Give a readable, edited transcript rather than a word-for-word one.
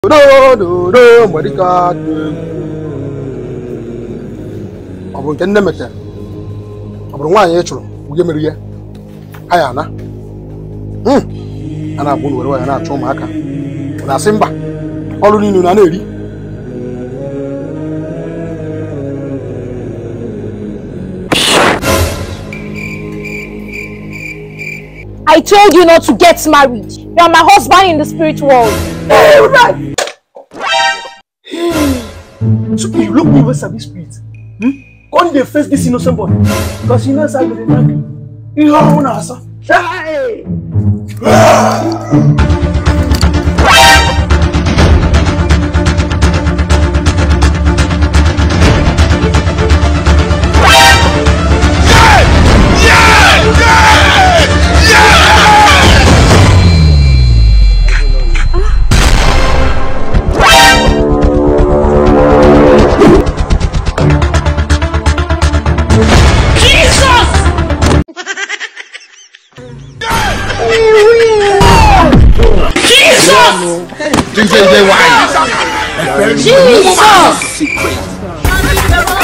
No, Marica. I won't get them at them. I don't want you. We give me here. Ayana. And I won't worry. I'm not from Maka. Na Simba. All you know, Nani. I told you not to get married. You are my husband in the spirit world. Hey, right. So you look me with this spirit. Go dey face this innocent boy. Because you know how to marry. You are not answer. Hey. Jesus!